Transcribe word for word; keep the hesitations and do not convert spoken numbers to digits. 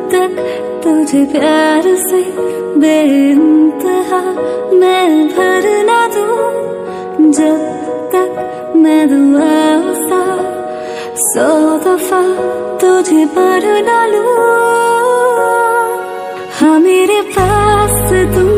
तक तुझे प्यार से बेइंतहा मैं भर ना दूं, जब तक मैं दुआ सा सौ दफा तुझे पढ़ ना लूं। हाँ मेरे पास तू